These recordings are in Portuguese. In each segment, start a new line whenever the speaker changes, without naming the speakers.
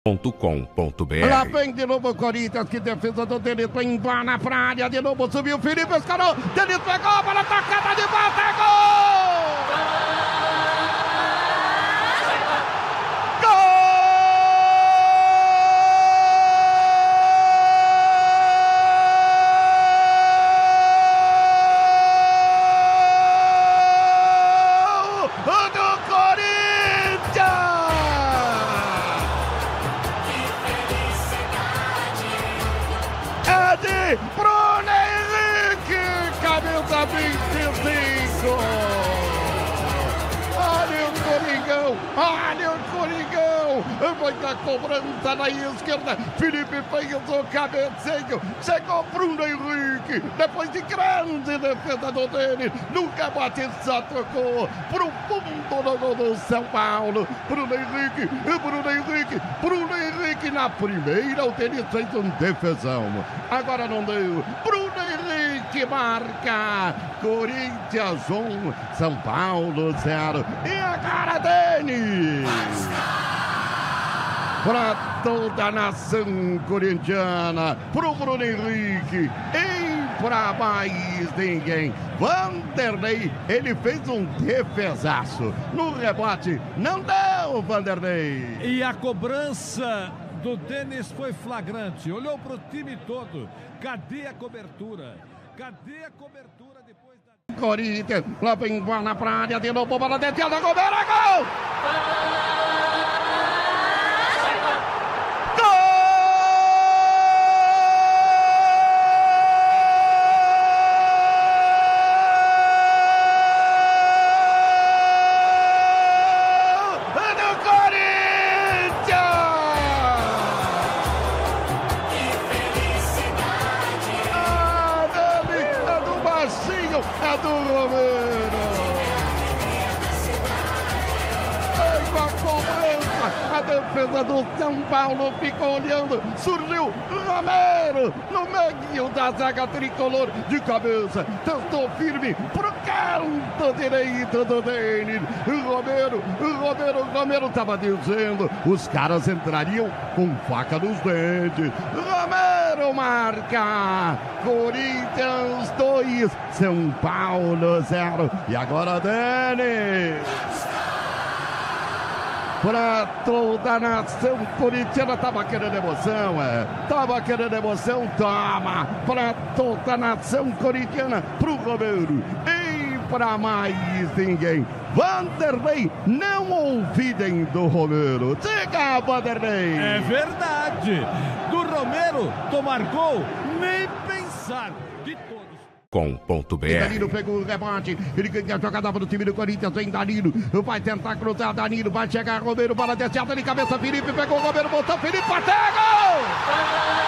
.com.br.
Lá vem de novo o Corinthians, que defesa do Denis, vem na pra área, de novo subiu o Felipe, escarou, Denis pegou a bola, tacada de volta, é gol! Bruno Henrique, camisa 25. Olha o Coringão, olha o Coringão. Foi da cobrança na esquerda. Felipe fez o cabeceio. Chegou Bruno Henrique. Depois de grande defesa do Denis. Nunca bate, só tocou pro fundo do gol do São Paulo. Bruno Henrique, Bruno Henrique na primeira. O Denis fez um defesão. Agora não deu. Bruno Henrique marca. Corinthians 1, São Paulo 0. E agora Denis. Para toda a nação corintiana, pro Bruno Henrique, e para mais ninguém. Vanderlei, ele fez um defesaço. No rebote, não deu, Vanderlei.
E a cobrança do Denis foi flagrante. Olhou pro time todo. Cadê a cobertura? Cadê a cobertura depois da...
Corinthians, lá vem bola pra área, de novo, bola desviada, Gobeira, gol! É do Romero. Fez a cobrança. A defesa do São Paulo ficou olhando. Surgiu Romero no meio da zaga tricolor de cabeça. Tentou firme pro canto direito do Denis. Romero estava dizendo. Os caras entrariam com faca nos dentes. Romero marca. Corinthians 2, São Paulo 0. E agora Denis. Para toda a nação corintiana, tava querendo emoção, tava querendo emoção, toma. Para toda a nação corintiana, pro Romero. E para mais ninguém. Vanderlei, não ouvidem do Romero. Diga, Vanderlei.
É verdade. Do Romero tomar gol, nem pensar. De todos.
.com.br.
Pegou o rebote, ele ganha a jogada para o time do Corinthians, vem Danilo, vai tentar cruzar Danilo, vai chegar Romero, bola desviada de cabeça, Felipe pegou o Romero, botou Felipe, bateu, gol!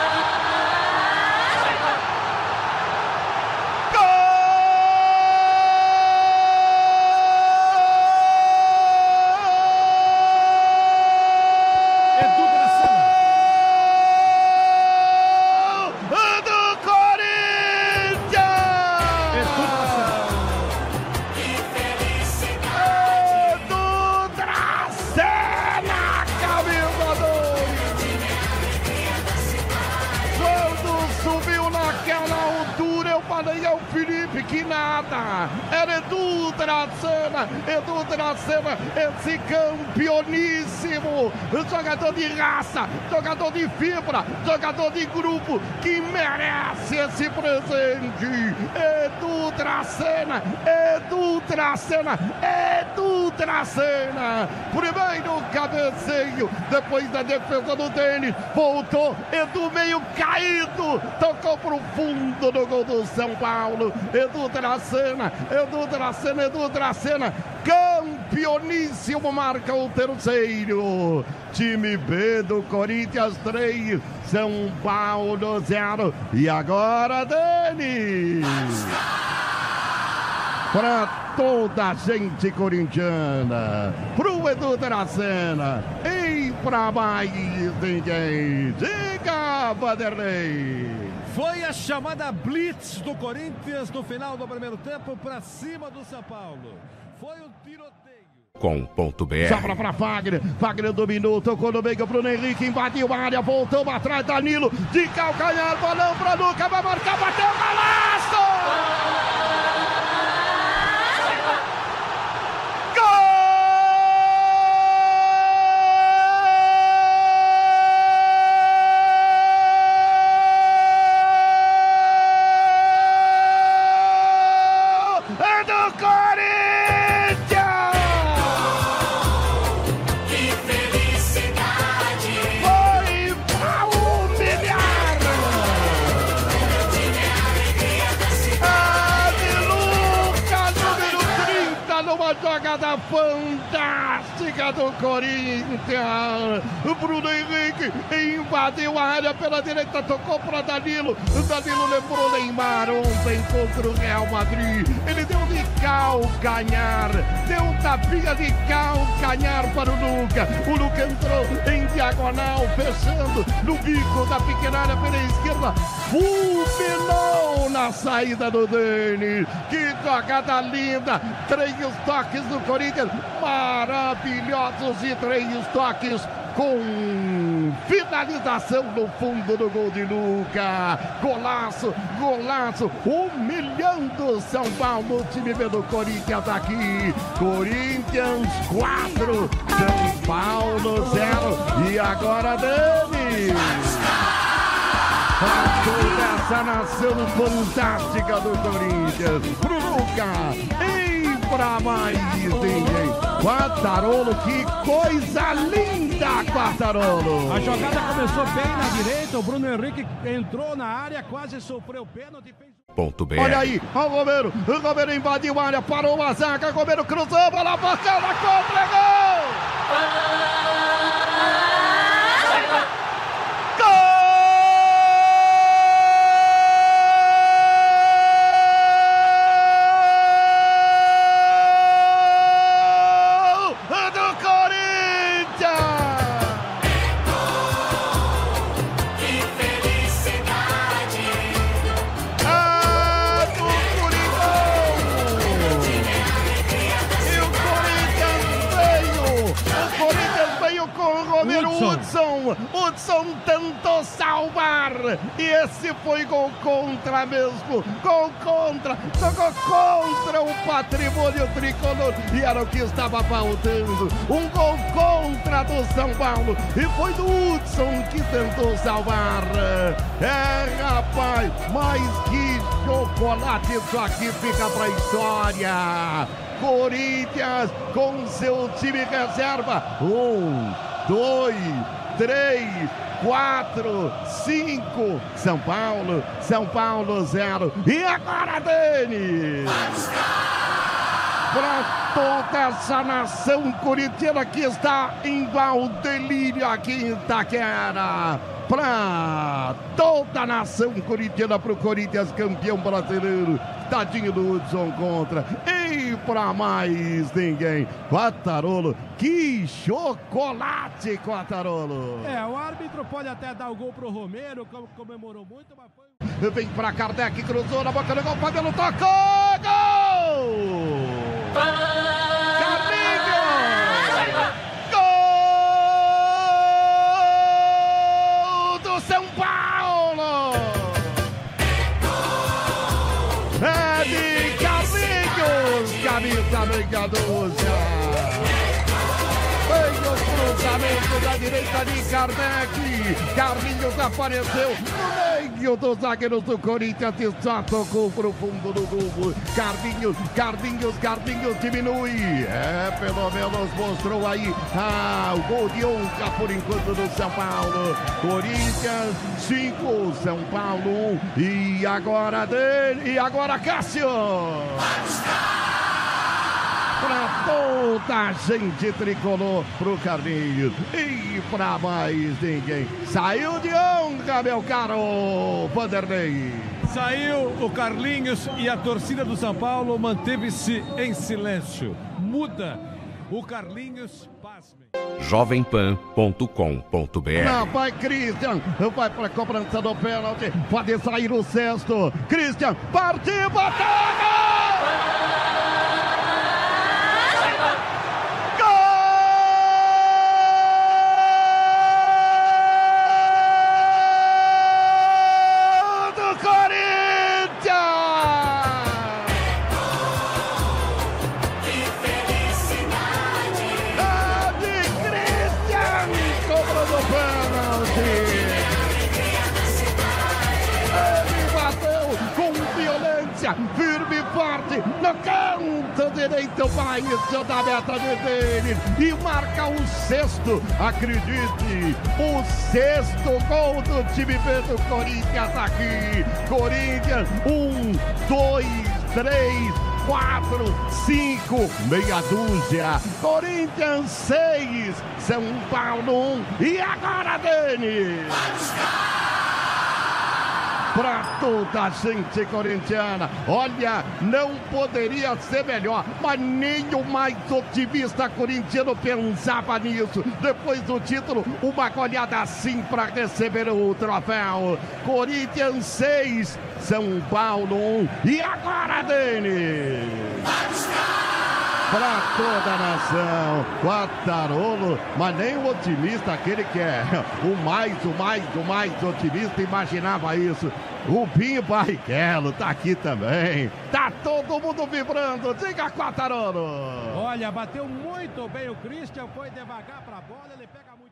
Subiu naquela altura, eu falei, é o Felipe, que nada, era Edu Dracena, esse campeoníssimo, jogador de raça, jogador de fibra, jogador de grupo, que merece esse presente, Edu Dracena, primeiro cabeceio, depois da defesa do Denis, voltou, Edu meio caído, tocou pro fundo do gol do São Paulo. Edu Dracena, campeoníssimo, marca o terceiro. Time B do Corinthians 3, São Paulo 0. E agora Denis. Para toda a gente corintiana, pro Edu Dracena e pra mais ninguém. Diga, Vanderlei.
Foi a chamada blitz do Corinthians no final do primeiro tempo para cima do São Paulo. Foi um tiroteio.
Sobra para Fagner. Fagner dominou, tocou no meio. Bruno Henrique invadiu a área, voltou atrás. Danilo de calcanhar, bolão para Luca, vai marcar, bateu, golaço! Jogada fantástica do Corinthians. O Bruno Henrique invadiu a área pela direita, tocou para Danilo. O Danilo lembrou Neymar ontem contra o Real Madrid. Ele deu de calcanhar, deu um tapinha de calcanhar para o Luca. O Luca entrou em diagonal, fechando no bico da pequena área pela esquerda. Fulminou na saída do Denis. Que jogada linda! 3 toques do Corinthians, maravilhosos, e 3 toques com finalização no fundo do gol de Luca. Golaço, golaço, humilhando São Paulo. O time do Corinthians aqui. Corinthians 4, São Paulo 0. E agora Denis. Toda essa nação fantástica do Corinthians. Pro Luca. E pra mais ninguém. Quartarolo, que coisa linda, Quartarolo.
A jogada começou bem na direita. O Bruno Henrique entrou na área, quase sofreu o pênalti.
Olha aí, o Romero invadiu a área, parou a zaga. Romero cruzou, bola bacana, contra, gol! Hudson tentou salvar e esse foi gol contra mesmo, gol contra, jogou contra o patrimônio tricolor e era o que estava faltando, um gol contra do São Paulo e foi do Hudson que tentou salvar. Rapaz, mas que chocolate, isso aqui fica pra história. Corinthians com seu time reserva, 1, 2, 3, 4, 5. São Paulo 0. E agora, Denis. Para toda essa nação corintiana que está indo ao delírio aqui em Itaquera. Para toda a nação corintiana, para o Corinthians campeão brasileiro. Tadinho do Hudson contra. E para mais ninguém. Quartarolo, que chocolate, Quartarolo.
O árbitro pode até dar o gol pro Romero, comemorou muito, mas foi...
Vem para Kardec, cruzou na boca do gol, Fabiano tocou, gol! Carlinhos! Gol do São Paulo! É de Carlinhos, camisa vengadora. Veio o cruzamento da direita de Kardec. Carlinhos apareceu no meio dos zagueiros do Corinthians e só tocou pro fundo do gol. Carlinhos diminui. Pelo menos mostrou aí o gol de honra por enquanto do São Paulo. Corinthians 5, São Paulo 1. E agora dele, e agora Cássio. Pra toda a gente tricolor, pro Carlinhos e pra mais ninguém. Saiu de honra, meu caro Vanderlei.
Saiu o Carlinhos e a torcida do São Paulo manteve-se em silêncio. Muda o Carlinhos, pasmem.
Jovempan.com.br.
Não, vai Christian, vai pra cobrança do pênalti, pode sair o sexto. Christian, partiu, bateu, gol! Ele bateu com violência, firme e forte, no canto direito baixo da meta dele e marca o sexto, acredite, o sexto gol do time B do Corinthians aqui. Corinthians, 1, 2, 3, 4, 5, meia dúzia. Corinthians 6, São Paulo 1. E agora, Denis? Para toda a gente corintiana, olha, não poderia ser melhor, mas nem o mais otimista corintiano pensava nisso. Depois do título, uma goleada assim para receber o troféu. Corinthians 6, São Paulo 1. E agora, Denis? Para toda a nação, Quattarolo, mas nem o otimista, aquele que é o mais otimista, imaginava isso. Rubinho Barrichello tá aqui também, tá todo mundo vibrando, diga, Quattarolo.
Olha, bateu muito bem o Christian, foi devagar para a bola, ele pega muito.